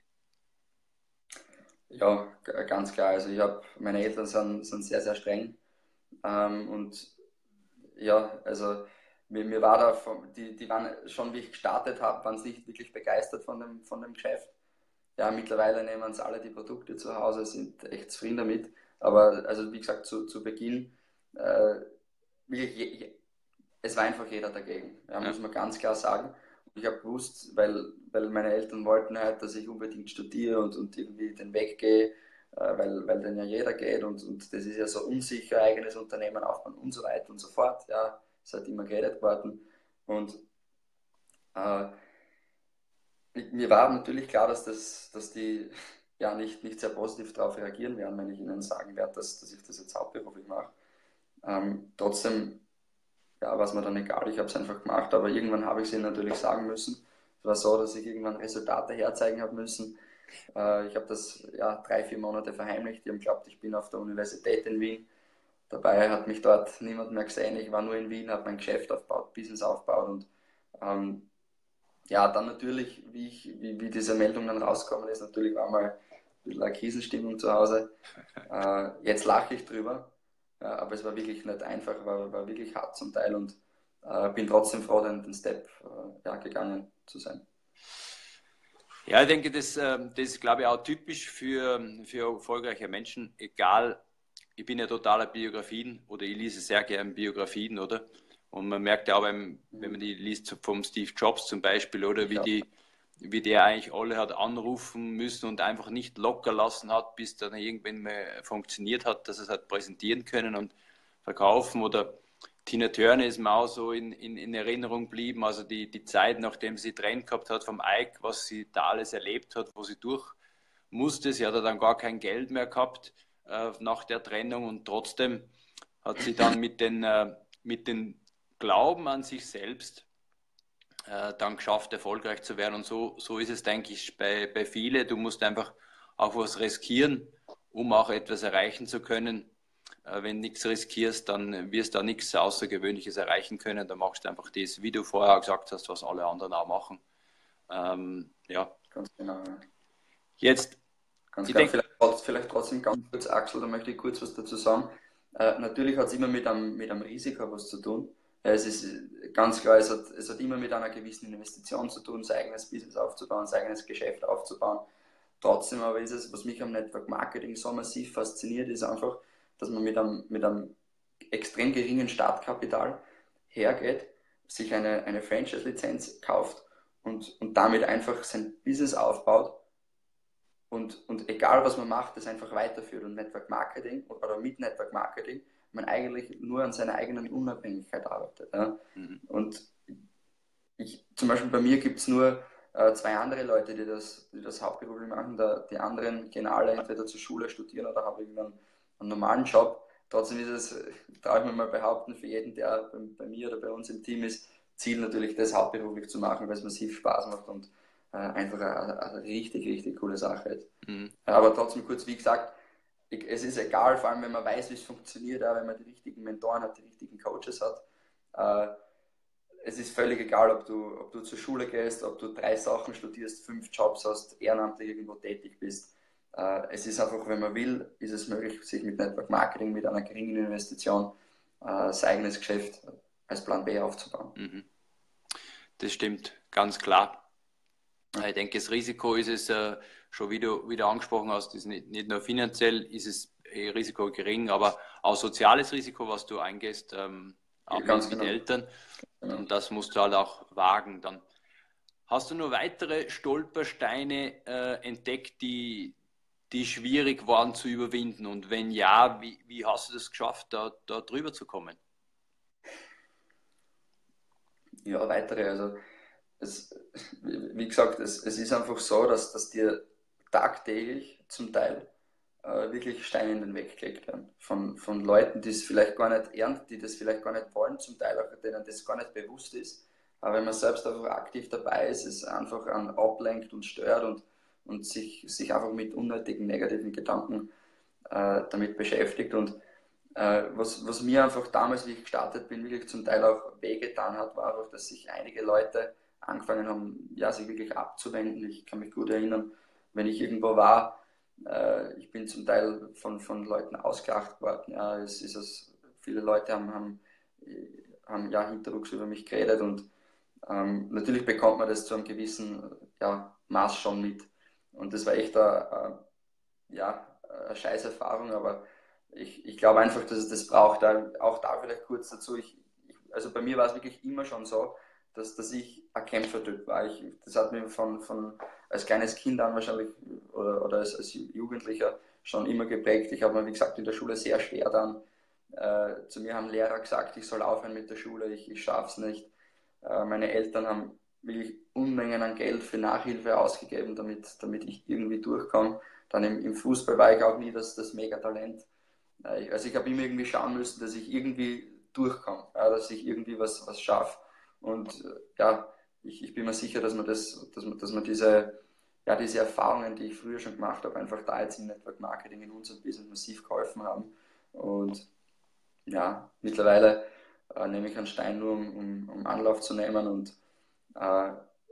Ja, g- ganz klar. Also ich habe, meine Eltern sind, sind sehr, sehr streng. Ähm, und ja, also mir, mir war da, vom, die, die waren schon, wie ich gestartet habe, waren sie nicht wirklich begeistert von dem, von dem Geschäft. Ja, mittlerweile nehmen sie alle die Produkte zu Hause, sind echt zufrieden damit. Aber also wie gesagt, zu, zu Beginn, äh, wirklich, je, je, es war einfach jeder dagegen, ja, Ja. muss man ganz klar sagen. Und ich habe gewusst, weil, weil meine Eltern wollten halt, dass ich unbedingt studiere und, und irgendwie den Weg gehe, äh, weil, weil dann ja jeder geht und, und das ist ja so unsicher, eigenes Unternehmen aufbauen und so weiter und so fort. Ja, es hat immer geredet worden. Und äh, mir war natürlich klar, dass, das, dass die ja nicht, nicht sehr positiv darauf reagieren werden, wenn ich ihnen sagen werde, dass, dass ich das jetzt hauptberuflich mache. Ähm, trotzdem ja, war es mir dann egal, ich habe es einfach gemacht, aber irgendwann habe ich es ihnen natürlich sagen müssen. Es war so, dass ich irgendwann Resultate herzeigen habe müssen. Äh, ich habe das ja drei, vier Monate verheimlicht. Die haben geglaubt, ich bin auf der Universität in Wien. Dabei hat mich dort niemand mehr gesehen. Ich war nur in Wien, habe mein Geschäft aufgebaut, Business aufgebaut und ähm, ja, dann natürlich, wie, ich, wie, wie diese Meldung dann rausgekommen ist, natürlich war mal ein bisschen eine Krisenstimmung zu Hause. Äh, jetzt lache ich drüber, ja, aber es war wirklich nicht einfach, war, war wirklich hart zum Teil und äh, bin trotzdem froh, den, den Step äh, ja, gegangen zu sein. Ja, ich denke, das, ähm, das ist, glaube ich, auch typisch für, für erfolgreiche Menschen, egal, ich bin ja totaler Biografien oder ich lese sehr gerne Biografien, oder? Und man merkt ja auch, beim, wenn man die liest vom Steve Jobs zum Beispiel, oder wie Ja. die, wie der eigentlich alle hat anrufen müssen und einfach nicht locker lassen hat, bis dann irgendwann mal funktioniert hat, dass es hat präsentieren können und verkaufen. Oder Tina Turner ist mir auch so in, in, in Erinnerung geblieben, also die, die Zeit, nachdem sie Trend gehabt hat vom Ike, was sie da alles erlebt hat, wo sie durch musste. Sie hat dann gar kein Geld mehr gehabt äh, nach der Trennung und trotzdem hat sie dann mit den, äh, mit den Glauben an sich selbst äh, dann geschafft, erfolgreich zu werden. Und so, so ist es, denke ich, bei, bei vielen. Du musst einfach auch was riskieren, um auch etwas erreichen zu können. Äh, wenn du nichts riskierst, dann wirst du da nichts Außergewöhnliches erreichen können. Dann machst du einfach das, wie du vorher gesagt hast, was alle anderen auch machen. Ähm, ja. Ganz genau. Ja. Jetzt, Ganz ich genau. denke, Vielleicht, vielleicht trotzdem ganz kurz, Axel, da möchte ich kurz was dazu sagen. Äh, natürlich hat es immer mit einem, mit einem Risiko was zu tun. Ja, es ist ganz klar, es hat, es hat immer mit einer gewissen Investition zu tun, sein eigenes Business aufzubauen, sein eigenes Geschäft aufzubauen. Trotzdem aber ist es, was mich am Network Marketing so massiv fasziniert, ist einfach, dass man mit einem, mit einem extrem geringen Startkapital hergeht, sich eine, eine Franchise-Lizenz kauft und, und damit einfach sein Business aufbaut und, und egal was man macht, das einfach weiterführt. Und Network Marketing oder mit Network Marketing man eigentlich nur an seiner eigenen Unabhängigkeit arbeitet. Ja. mhm. Und ich, zum Beispiel bei mir gibt es nur äh, zwei andere Leute, die das, die das hauptberuflich machen. Da, die anderen gehen alle entweder zur Schule, studieren oder haben irgendeinen einen normalen Job. Trotzdem ist es, traue ich mir mal behaupten, für jeden, der bei, bei mir oder bei uns im Team ist, Ziel natürlich das hauptberuflich zu machen, weil es massiv Spaß macht und äh, einfach eine, eine richtig, richtig coole Sache ist. Mhm. Aber trotzdem kurz, wie gesagt, ich, es ist egal, vor allem wenn man weiß, wie es funktioniert, auch wenn man die richtigen Mentoren hat, die richtigen Coaches hat. Äh, es ist völlig egal, ob du, ob du zur Schule gehst, ob du drei Sachen studierst, fünf Jobs hast, ehrenamtlich irgendwo tätig bist. Äh, es ist einfach, wenn man will, ist es möglich, sich mit Network Marketing, mit einer geringen Investition äh, sein eigenes Geschäft als Plan B aufzubauen. Mhm. Das stimmt, ganz klar. Ich denke, das Risiko ist es, äh, schon wie du, wie du angesprochen hast, ist nicht, nicht nur finanziell ist es Risiko gering, aber auch soziales Risiko, was du eingehst, ähm, auch Ja, mit, ganz mit genau. Eltern. Genau. Und das musst du halt auch wagen. Dann hast du noch weitere Stolpersteine äh, entdeckt, die, die schwierig waren zu überwinden? Und wenn ja, wie, wie hast du das geschafft, da, da drüber zu kommen? Ja, weitere, also es, wie gesagt, es, es ist einfach so, dass, dass dir tagtäglich zum Teil äh, wirklich Steine in den Weg gelegt werden. Von, von Leuten, die es vielleicht gar nicht ernten, die das vielleicht gar nicht wollen, zum Teil auch denen das gar nicht bewusst ist. Aber wenn man selbst einfach aktiv dabei ist, es einfach an ablenkt und stört und, und sich, sich einfach mit unnötigen negativen Gedanken äh, damit beschäftigt. Und äh, was, was mir einfach damals, wie ich gestartet bin, wirklich zum Teil auch wehgetan hat, war einfach, dass sich einige Leute angefangen haben, ja, sich wirklich abzuwenden. Ich kann mich gut erinnern, wenn ich irgendwo war, äh, ich bin zum Teil von, von Leuten ausgelacht worden. Ja, es ist es, viele Leute haben, haben, haben ja hinterrücks über mich geredet und ähm, natürlich bekommt man das zu einem gewissen ja, Maß schon mit. Und das war echt eine, ja, eine scheiß Erfahrung, aber ich, ich glaube einfach, dass es das braucht. Auch da vielleicht kurz dazu. Ich, ich, also bei mir war es wirklich immer schon so, dass, dass ich ein Kämpfertyp war. Ich, das hat mir von, von als kleines Kind an wahrscheinlich oder, oder als, als Jugendlicher schon immer geprägt. Ich habe mir, wie gesagt, in der Schule sehr schwer dann. Äh, zu mir haben Lehrer gesagt, ich soll aufhören mit der Schule, ich, ich schaffe es nicht. Äh, meine Eltern haben wirklich Unmengen an Geld für Nachhilfe ausgegeben, damit, damit ich irgendwie durchkomme. Dann im, im Fußball war ich auch nie das, das Megatalent. Äh, also ich habe immer irgendwie schauen müssen, dass ich irgendwie durchkomme, ja, dass ich irgendwie was, was schaffe. Und äh, ja, ich, ich bin mir sicher, dass man, das, dass man, dass man diese, ja, diese Erfahrungen, die ich früher schon gemacht habe, einfach da jetzt im Network Marketing in unserem Business massiv geholfen haben. Und ja, mittlerweile äh, nehme ich einen Stein nur, um, um, um Anlauf zu nehmen und äh,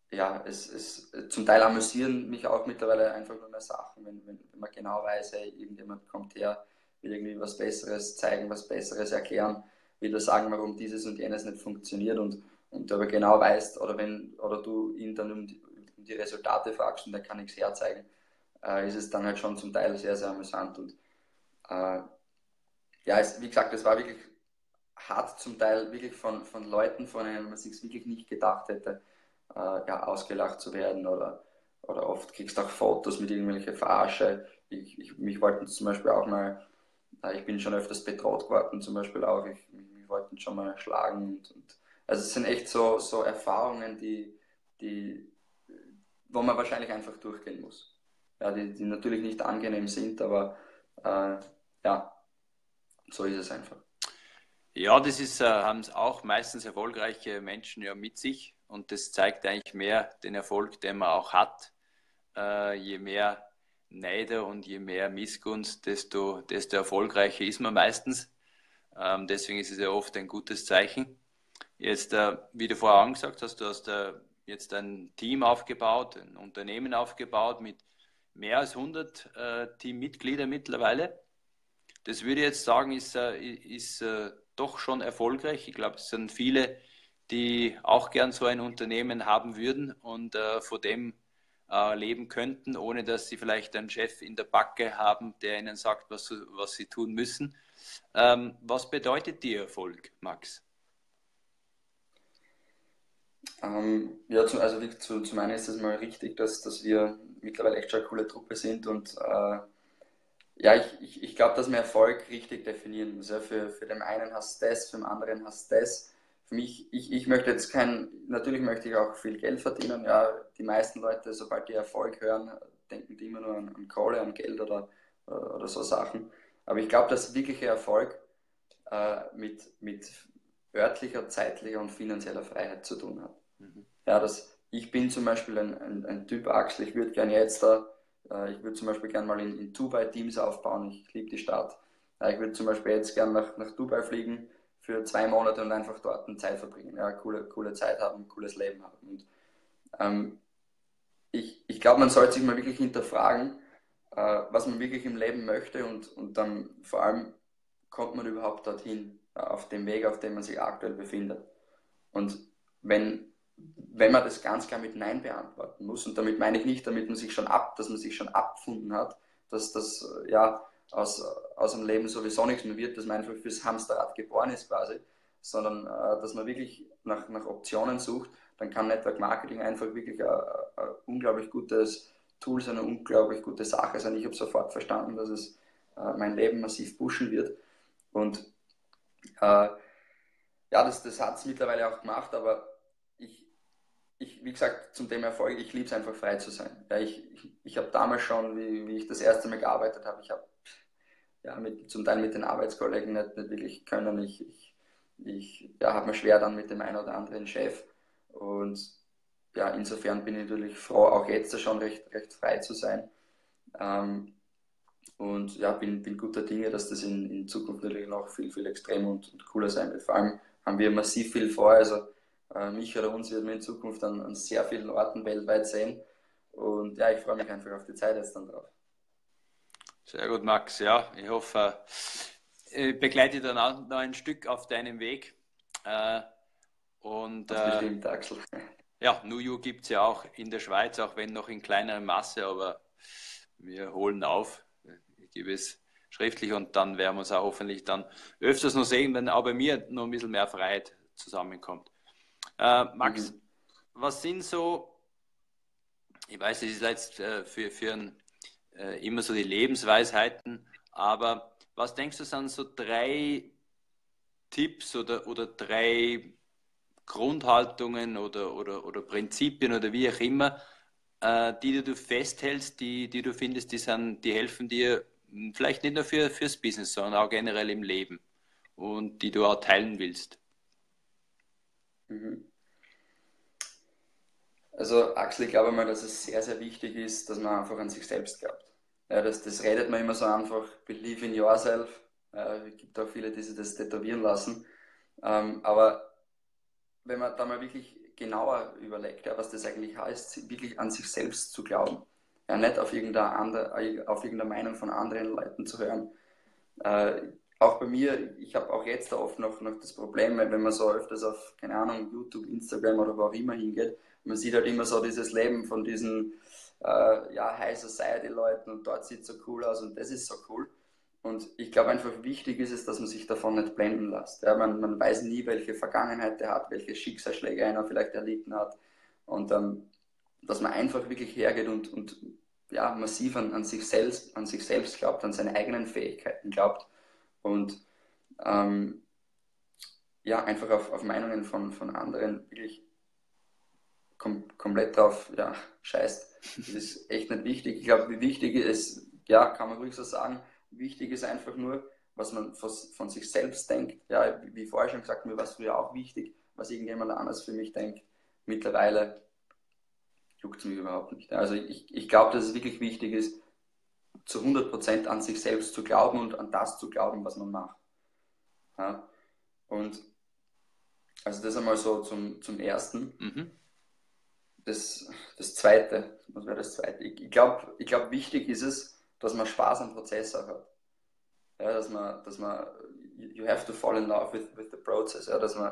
ja, es, es, zum Teil amüsieren mich auch mittlerweile einfach nur mehr Sachen, wenn, wenn, wenn man genau weiß, hey, irgendjemand kommt her, will irgendwie was Besseres zeigen, was Besseres erklären, will er sagen, warum dieses und jenes nicht funktioniert und, und aber genau weißt, oder wenn, oder du ihn dann um die, um die Resultate fragst und der kann nichts herzeigen, äh, ist es dann halt schon zum Teil sehr, sehr amüsant und äh, ja, es, wie gesagt, es war wirklich hart zum Teil, wirklich von, von Leuten, von denen man sich wirklich nicht gedacht hätte, äh, ja, ausgelacht zu werden oder, oder oft kriegst du auch Fotos mit irgendwelche Verarsche. Ich, ich, mich wollten zum Beispiel auch mal, äh, ich bin schon öfters bedroht geworden, zum Beispiel auch, ich, mich wollten schon mal schlagen und, und also es sind echt so, so Erfahrungen, die, die, wo man wahrscheinlich einfach durchgehen muss. Ja, die, die natürlich nicht angenehm sind, aber äh, ja, so ist es einfach. Ja, das ist, äh, haben es auch meistens erfolgreiche Menschen ja mit sich und das zeigt eigentlich mehr den Erfolg, den man auch hat. Äh, je mehr Neider und je mehr Missgunst, desto, desto erfolgreicher ist man meistens. Ähm, deswegen ist es ja oft ein gutes Zeichen. Jetzt, äh, wie du vorher angesagt hast, du hast äh, jetzt ein Team aufgebaut, ein Unternehmen aufgebaut mit mehr als hundert äh, Teammitgliedern mittlerweile. Das würde ich jetzt sagen, ist, äh, ist äh, doch schon erfolgreich. Ich glaube, es sind viele, die auch gern so ein Unternehmen haben würden und äh, von dem äh, leben könnten, ohne dass sie vielleicht einen Chef in der Backe haben, der ihnen sagt, was, was sie tun müssen. Ähm, was bedeutet dir Erfolg, Max? Ähm, ja, zu, also wirklich zu, zum einen ist es mal richtig, dass, dass wir mittlerweile echt schon eine coole Truppe sind und äh, ja, ich, ich, ich glaube, dass man Erfolg richtig definieren muss. Ja. Für, für den einen hast du das, für den anderen hast du das. Für mich, ich, ich möchte jetzt kein, natürlich möchte ich auch viel Geld verdienen. Ja, die meisten Leute, sobald die Erfolg hören, denken die immer nur an, an Kohle, an Geld oder, oder, oder so Sachen. Aber ich glaube, dass wirklicher Erfolg äh, mit, mit örtlicher, zeitlicher und finanzieller Freiheit zu tun hat. Mhm. Ja, das, ich bin zum Beispiel ein, ein, ein Typ Axel, ich würde gerne jetzt da, äh, ich würde zum Beispiel gerne mal in, in Dubai Teams aufbauen, ich liebe die Stadt. Äh, ich würde zum Beispiel jetzt gerne nach, nach Dubai fliegen für zwei Monate und einfach dort eine Zeit verbringen, ja, coole, coole Zeit haben, cooles Leben haben. Und ähm, ich, ich glaube, man sollte sich mal wirklich hinterfragen, äh, was man wirklich im Leben möchte und, und dann vor allem kommt man überhaupt dorthin, äh, auf dem Weg, auf dem man sich aktuell befindet. Und wenn, wenn man das ganz klar mit Nein beantworten muss, und damit meine ich nicht, damit man sich schon ab, dass man sich schon abgefunden hat, dass das äh, ja aus, aus dem Leben sowieso nichts mehr wird, dass man einfach fürs Hamsterrad geboren ist quasi, sondern äh, dass man wirklich nach, nach Optionen sucht, dann kann Network Marketing einfach wirklich ein, ein unglaublich gutes Tool sein, eine unglaublich gute Sache sein. Ich habe sofort verstanden, dass es äh, mein Leben massiv pushen wird. Und äh, ja, das, das hat es mittlerweile auch gemacht, aber ich, ich, wie gesagt, zum Thema Erfolg, ich liebe es einfach frei zu sein. Ja, ich ich, ich habe damals schon, wie, wie ich das erste Mal gearbeitet habe, ich habe ja, mit, zum Teil mit den Arbeitskollegen nicht, nicht wirklich können. Ich, ich, ich ja, habe mir schwer dann mit dem einen oder anderen Chef. Und ja, insofern bin ich natürlich froh, auch jetzt schon recht, recht frei zu sein. Ähm, und ja, bin, bin guter Dinge, dass das in, in Zukunft natürlich noch viel, viel extremer und, und cooler sein wird. Vor allem haben wir massiv viel vor. Also äh, mich oder uns wird man in Zukunft an, an sehr vielen Orten weltweit sehen. Und ja, ich freue mich einfach auf die Zeit jetzt dann drauf. Sehr gut, Max. Ja, ich hoffe, äh, ich begleite dann auch noch ein Stück auf deinem Weg. Äh, und Ganz äh, bestimmt, Axel. ja, Nuju gibt es ja auch in der Schweiz, auch wenn noch in kleinerer Masse, aber wir holen auf. Ich gebe es schriftlich und dann werden wir es auch hoffentlich dann öfters noch sehen, wenn auch bei mir noch ein bisschen mehr Freiheit zusammenkommt. Äh, Max, Mhm. was sind so, ich weiß, es ist jetzt äh, für, für ein, äh, immer so die Lebensweisheiten, aber was denkst du, sind so drei Tipps oder, oder drei Grundhaltungen oder, oder, oder Prinzipien oder wie auch immer, äh, die du festhältst, die, die du findest, die, sind, die helfen dir mh, vielleicht nicht nur für, fürs Business, sondern auch generell im Leben und die du auch teilen willst. Mhm. Also Axel, ich glaube mal, dass es sehr, sehr wichtig ist, dass man einfach an sich selbst glaubt. Ja, das, das redet man immer so einfach, believe in yourself. Äh, es gibt auch viele, die sich das tätowieren lassen. Ähm, aber wenn man da mal wirklich genauer überlegt, ja, was das eigentlich heißt, wirklich an sich selbst zu glauben. Ja, nicht auf irgendeine, andere, auf irgendeine Meinung von anderen Leuten zu hören. Äh, auch bei mir, ich habe auch jetzt oft noch, noch das Problem, wenn man so öfters auf, keine Ahnung, YouTube, Instagram oder wo auch immer hingeht, man sieht halt immer so dieses Leben von diesen äh, ja, High Society Leuten und dort sieht es so cool aus und das ist so cool. Und ich glaube einfach, wichtig ist es, dass man sich davon nicht blenden lässt. Ja, man, man weiß nie, welche Vergangenheit er hat, welche Schicksalsschläge einer vielleicht erlitten hat. Und ähm, dass man einfach wirklich hergeht und, und ja, massiv an, an, sich selbst, an sich selbst glaubt, an seine eigenen Fähigkeiten glaubt und ähm, ja, einfach auf, auf Meinungen von, von anderen wirklich kom komplett drauf ja, scheißt. Das ist echt nicht wichtig. Ich glaube, wie wichtig ist, ja, kann man ruhig so sagen, wichtig ist einfach nur, was man von sich selbst denkt. Ja, wie vorher schon gesagt, mir war es früher auch wichtig, was irgendjemand anders für mich denkt. Mittlerweile juckt es mich überhaupt nicht. Also ich, ich glaube, dass es wirklich wichtig ist, zu hundert Prozent an sich selbst zu glauben und an das zu glauben, was man macht. Ja? Und also das einmal so zum, zum Ersten. Mhm. Das, das Zweite, was wäre das Zweite? Ich, ich glaube, ich glaub, wichtig ist es, dass man Spaß am Prozess auch hat. Ja, dass man, dass man, you have to fall in love with, with the process. Ja, dass man,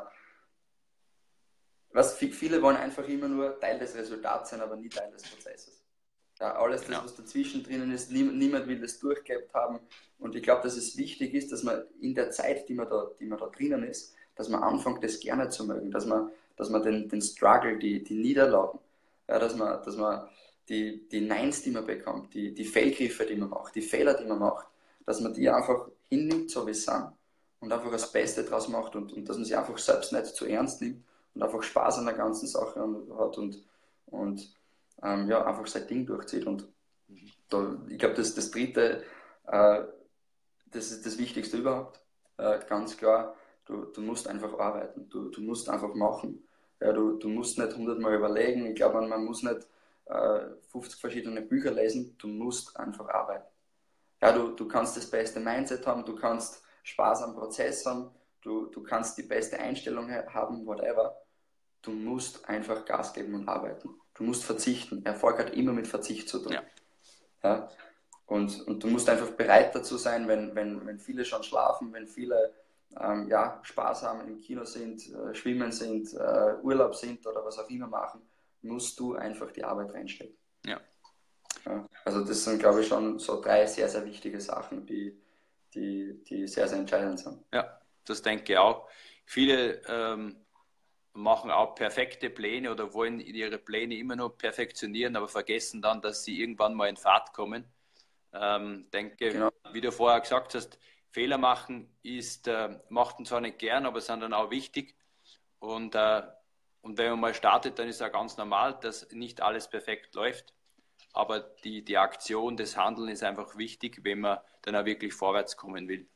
was, viele wollen einfach immer nur Teil des Resultats sein, aber nie Teil des Prozesses. Ja, alles Genau. das, was dazwischen drinnen ist, niemand will das durchgehabt haben. Und ich glaube, dass es wichtig ist, dass man in der Zeit, die man da, die man da drinnen ist, dass man anfängt, das gerne zu mögen, dass man, dass man den, den Struggle, die, die Niederlagen, ja, dass man, dass man die, die Neins, die man bekommt, die, die Fehlgriffe, die man macht, die Fehler, die man macht, dass man die einfach hinnimmt, so wie sie sind, und einfach das Beste draus macht und, und dass man sich einfach selbst nicht zu ernst nimmt und einfach Spaß an der ganzen Sache hat und, und ähm, ja, einfach sein Ding durchzieht. Und da, ich glaube, das, das Dritte, äh, das ist das Wichtigste überhaupt. Äh, ganz klar, du, du musst einfach arbeiten, du, du musst einfach machen. Ja, du, du musst nicht hundertmal überlegen, ich glaube, man, man muss nicht äh, fünfzig verschiedene Bücher lesen, du musst einfach arbeiten. Ja, du, du kannst das beste Mindset haben, du kannst Spaß am Prozess haben, du, du kannst die beste Einstellung haben, whatever. Du musst einfach Gas geben und arbeiten. Du musst verzichten. Erfolg hat immer mit Verzicht zu tun. Ja. Ja? Und, und du musst einfach bereit dazu sein, wenn, wenn, wenn viele schon schlafen, wenn viele ähm, ja, Spaß haben, im Kino sind, äh, schwimmen sind, äh, Urlaub sind oder was auch immer machen, musst du einfach die Arbeit reinstecken. Ja. Ja? Also das sind, glaube ich, schon so drei sehr, sehr wichtige Sachen, die, die, die sehr, sehr entscheidend sind. Ja, das denke ich auch. Viele ähm, machen auch perfekte Pläne oder wollen ihre Pläne immer nur perfektionieren, aber vergessen dann, dass sie irgendwann mal in Fahrt kommen. Ähm, denke, Genau. wie du vorher gesagt hast, Fehler machen ist, äh, macht man zwar nicht gern, aber sind dann auch wichtig. Und, äh, und wenn man mal startet, dann ist es auch ganz normal, dass nicht alles perfekt läuft. Aber die, die Aktion, das Handeln ist einfach wichtig, wenn man dann auch wirklich vorwärts kommen will.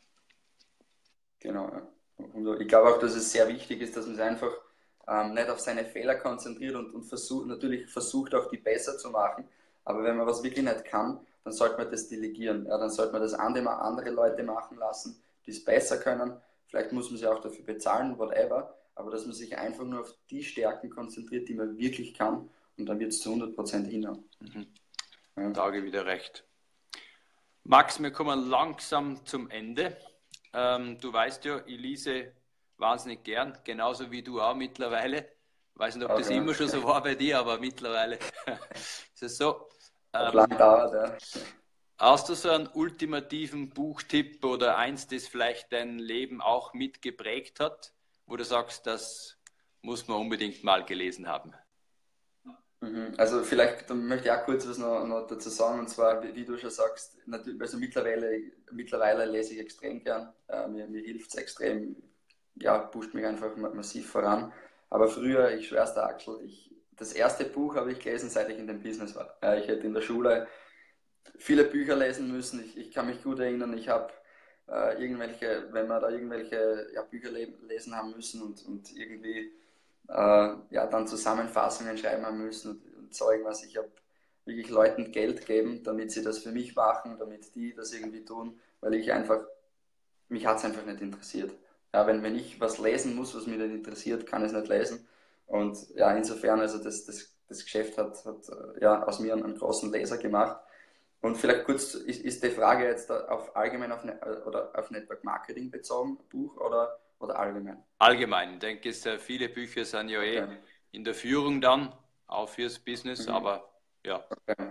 Genau, ja. Und ich glaube auch, dass es sehr wichtig ist, dass man sich einfach ähm, nicht auf seine Fehler konzentriert und, und versucht, natürlich versucht auch die besser zu machen. Aber wenn man was wirklich nicht kann, dann sollte man das delegieren. Ja, dann sollte man das andere, andere Leute machen lassen, die es besser können. Vielleicht muss man sie auch dafür bezahlen, whatever. Aber dass man sich einfach nur auf die Stärken konzentriert, die man wirklich kann. Und dann wird es zu hundert Prozent hinhauen. Mhm. Ja. Da habe ich wieder recht. Max, wir kommen langsam zum Ende. Ähm, du weißt ja, ich lese wahnsinnig gern, genauso wie du auch mittlerweile. Ich weiß nicht, ob das Okay. immer schon so war bei dir, aber mittlerweile ist es so. Auch Ähm, lang dauert, ja. Hast du so einen ultimativen Buchtipp oder eins, das vielleicht dein Leben auch mitgeprägt hat, wo du sagst, das muss man unbedingt mal gelesen haben? Mhm. Also vielleicht da möchte ich auch kurz was noch, noch dazu sagen, und zwar, wie, wie du schon sagst, natürlich, also mittlerweile, mittlerweile lese ich extrem gern, äh, mir, mir hilft es extrem, ja, pusht mich einfach massiv voran. Aber früher, ich schwör's dir, Axel, ich, das erste Buch habe ich gelesen, seit ich in dem Business war. Äh, ich hätte in der Schule viele Bücher lesen müssen, ich, ich kann mich gut erinnern, ich habe äh, irgendwelche, wenn wir da irgendwelche ja, Bücher le lesen haben müssen und, und irgendwie äh, ja, dann Zusammenfassungen schreiben haben müssen und, und so irgendwas. Ich habe wirklich Leuten Geld gegeben, damit sie das für mich machen, damit die das irgendwie tun, weil ich einfach, mich hat es einfach nicht interessiert. Ja, wenn, wenn ich was lesen muss, was mich nicht interessiert, kann ich es nicht lesen. Und ja, insofern, also das, das, das Geschäft hat, hat ja, aus mir einen, einen großen Leser gemacht. Und vielleicht kurz, ist, ist die Frage jetzt auf allgemein auf, ne, oder auf Network Marketing bezogen, Buch oder, oder allgemein? Allgemein. Ich denke, es, äh, viele Bücher sind ja eh Okay. in der Führung dann, auch fürs Business, Mhm. aber ja. Okay.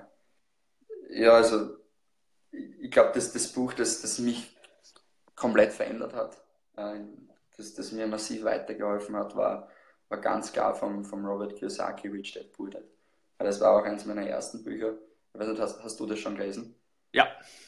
Ja, also ich glaube, dass das Buch, das, das mich komplett verändert hat, äh, das, das mir massiv weitergeholfen hat, war, war ganz klar vom, vom Robert Kiyosaki, Rich Dad Poor Dad. Das war auch eines meiner ersten Bücher. Ich weiß nicht, hast, hast du das schon gelesen? Ja,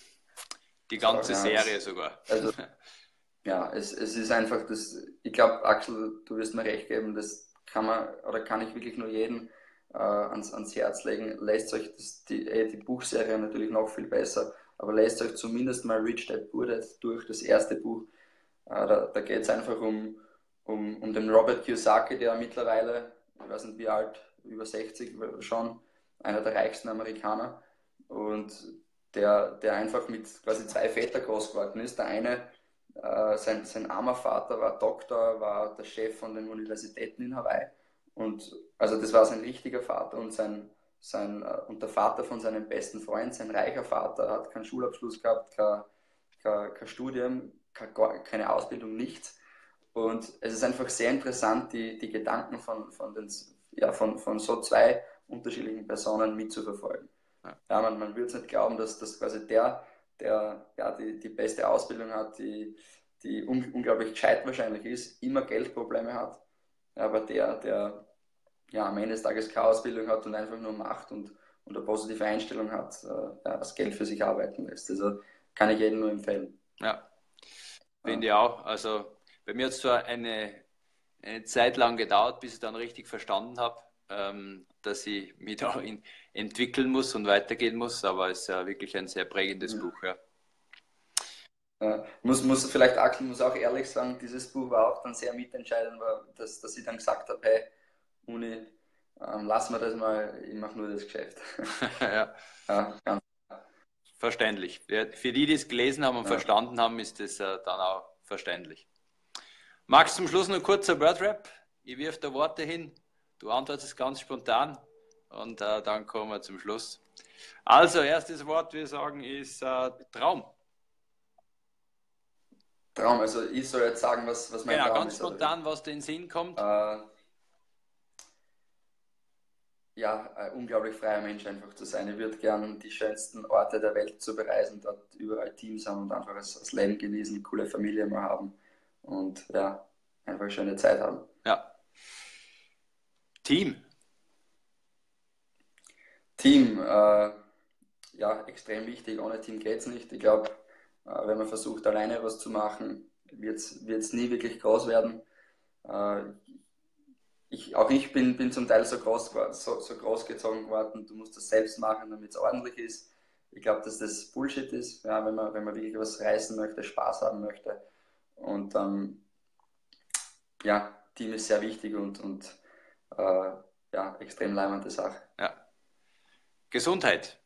die Das auch, ganze ja, Serie es, sogar. also ja, es, es ist einfach das, ich glaube, Axel, du wirst mir recht geben, das kann man oder kann ich wirklich nur jedem äh, ans, ans Herz legen. Lest euch das, die, eh, die Buchserie natürlich noch viel besser, aber lest euch zumindest mal Rich Dad Poor Dad durch, das erste Buch. Äh, da da geht es einfach um, um, um den Robert Kiyosaki, der mittlerweile, ich weiß nicht wie alt, über sechzig schon, einer der reichsten Amerikaner und der, der einfach mit quasi zwei Vätern groß geworden ist. Der eine äh, sein, sein armer Vater war Doktor, war der Chef von den Universitäten in Hawaii. Und also das war sein richtiger Vater und, sein, sein, äh, und der Vater von seinem besten Freund, sein reicher Vater, hat keinen Schulabschluss gehabt, kein, kein, kein Studium, kein, keine Ausbildung, nichts. Und es ist einfach sehr interessant, die, die Gedanken von, von, den, ja, von, von so zwei unterschiedlichen Personen mitzuverfolgen. Ja. Ja, man, man würde es nicht glauben, dass, dass quasi der, der ja, die, die beste Ausbildung hat, die, die un unglaublich gescheit wahrscheinlich ist, immer Geldprobleme hat, aber der, der ja, am Ende des Tages keine Ausbildung hat und einfach nur macht und, und eine positive Einstellung hat, äh, ja, das Geld für sich arbeiten lässt. Also kann ich jedem nur empfehlen. Ja, Ja. finde ich auch. Also bei mir hat es zwar eine, eine Zeit lang gedauert, bis ich dann richtig verstanden habe, ähm, dass ich mich da in, entwickeln muss und weitergehen muss, aber es ist ja wirklich ein sehr prägendes Ja. Buch. Ja. Ja, muss, muss vielleicht Axel muss auch ehrlich sagen, dieses Buch war auch dann sehr mitentscheidend, war, dass, dass ich dann gesagt habe, hey, Uni, ähm, lass mir das mal, ich mache nur das Geschäft. Ja, Ja, ganz, verständlich. Ja, für die, die es gelesen haben und ja. verstanden haben, ist es äh, dann auch verständlich. Max, zum Schluss noch ein kurzer Wordrap. Ich wirf da Worte hin, du antwortest ganz spontan und äh, dann kommen wir zum Schluss. Also, erstes Wort, wir sagen, ist äh, Traum. Traum, also ich soll jetzt sagen, was, was mein Genau, Traum ganz ist, oder wie? spontan, was dir in den Sinn kommt. Äh, ja, ein unglaublich freier Mensch einfach zu sein. Ich würde gern die schönsten Orte der Welt zu bereisen, dort überall Teams haben und einfach das, das Leben genießen, coole Familie mal haben und ja, einfach eine schöne Zeit haben. Ja. Team. Team, äh, ja, extrem wichtig. Ohne Team geht es nicht. Ich glaube, äh, wenn man versucht, alleine was zu machen, wird es nie wirklich groß werden. Äh, ich, auch ich bin, bin zum Teil so groß, so, so groß gezogen worden, du musst das selbst machen, damit es ordentlich ist. Ich glaube, dass das Bullshit ist, ja, wenn, man, wenn man wirklich was reißen möchte, Spaß haben möchte. Und ähm, ja, Team ist sehr wichtig und, und äh, ja, extrem leimende Sache. Ja. Gesundheit.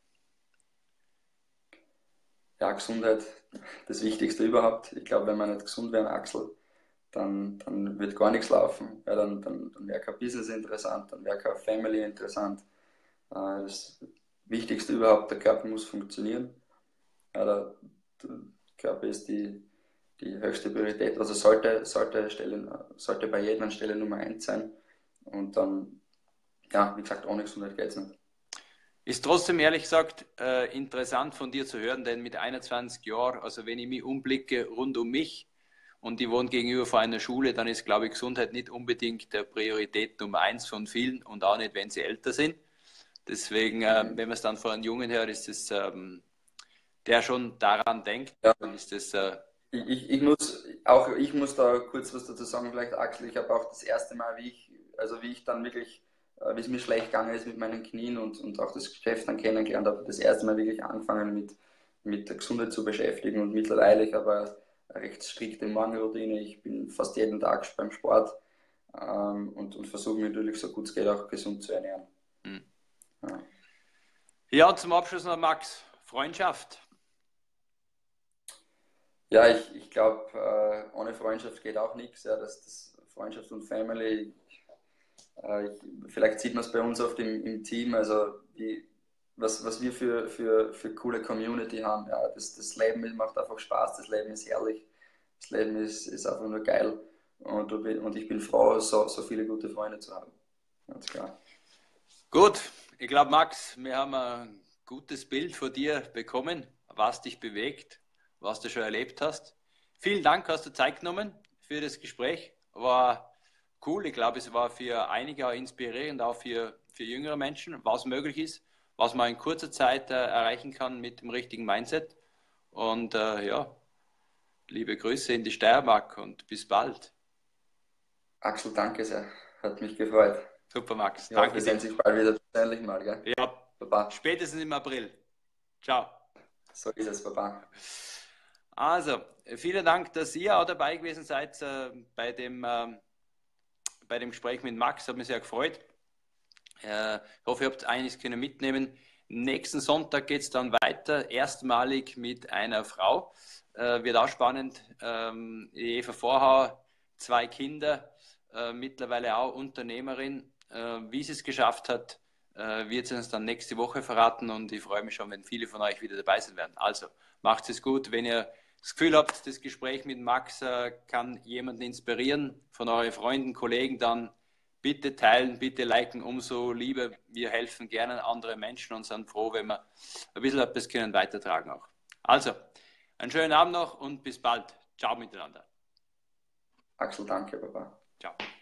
Ja, Gesundheit, das Wichtigste überhaupt. Ich glaube, wenn man nicht gesund wäre, Axel, dann, dann wird gar nichts laufen. Ja, dann dann, dann wäre kein Business interessant, dann wäre keine Family interessant. Äh, Das Wichtigste überhaupt, der Körper muss funktionieren. Ja, der, der Körper ist die, die höchste Priorität, also sollte, sollte, Stelle, sollte bei jedem an Stelle Nummer eins sein. Und dann, ja, wie gesagt, ohne Gesundheit geht es nicht. Ist trotzdem ehrlich gesagt äh, interessant von dir zu hören, denn mit einundzwanzig Jahren, also wenn ich mich umblicke rund um mich und ich wohne gegenüber von einer Schule, dann ist, glaube ich, Gesundheit nicht unbedingt der Priorität Nummer eins von vielen und auch nicht, wenn sie älter sind. Deswegen, äh, Mhm. wenn man es dann von einem Jungen hört, ist es, ähm, der schon daran denkt, Ja, dann ist es, äh, ich, ich, ich muss auch ich muss da kurz was dazu sagen, vielleicht Axel, ich habe auch das erste Mal, wie ich, also wie ich dann wirklich, äh, wie es mir schlecht gegangen ist mit meinen Knien und, und auch das Geschäft dann kennengelernt habe, das erste Mal wirklich angefangen mit, mit der Gesundheit zu beschäftigen und mittlerweile, ich habe eine recht strikte Morgenroutine, ich bin fast jeden Tag beim Sport ähm, und, und versuche mich natürlich so gut es geht auch gesund zu ernähren. hm. Ja. Ja, und zum Abschluss noch Max, Freundschaft. Ja, ich, ich glaube, äh, ohne Freundschaft geht auch nichts. Ja, das, das Freundschaft und Family, Äh, ich, vielleicht sieht man es bei uns oft im, im Team, also wie, was, was wir für, für, für coole Community haben. Ja, das, das Leben macht einfach Spaß, das Leben ist herrlich, das Leben ist, ist einfach nur geil. Und, du bin- und ich bin froh, so, so viele gute Freunde zu haben. Ganz klar. Gut, ich glaube, Max, wir haben ein gutes Bild von dir bekommen, was dich bewegt, was du schon erlebt hast. Vielen Dank, hast du Zeit genommen für das Gespräch. War cool. Ich glaube, es war für einige auch inspirierend, auch für, für jüngere Menschen, was möglich ist, was man in kurzer Zeit äh, erreichen kann mit dem richtigen Mindset. Und äh, ja, liebe Grüße in die Steiermark und bis bald. Axel, danke sehr. Hat mich gefreut. Super, Max. Ich hoffe, wir Danke dir. sehen sich bald wieder persönlich mal, gell? Ja, Baba. spätestens im April. Ciao. So ist es, Baba. Also, vielen Dank, dass ihr auch dabei gewesen seid äh, bei, dem, äh, bei dem Gespräch mit Max. Hat mich sehr gefreut. Äh, ich hoffe, ihr habt einiges können mitnehmen. Nächsten Sonntag geht es dann weiter, erstmalig mit einer Frau. Äh, wird auch spannend. Ähm, Eva Vorhauer, zwei Kinder, äh, mittlerweile auch Unternehmerin. Äh, wie sie es geschafft hat, äh, wird sie uns dann nächste Woche verraten und ich freue mich schon, wenn viele von euch wieder dabei sein werden. Also, macht es gut. Wenn ihr das Gefühl habt, das Gespräch mit Max äh, kann jemanden inspirieren, von euren Freunden, Kollegen, dann bitte teilen, bitte liken, umso lieber. Wir helfen gerne anderen Menschen und sind froh, wenn wir ein bisschen etwas können weitertragen auch. Also, einen schönen Abend noch und bis bald. Ciao miteinander. Axel, danke, Baba. Ciao.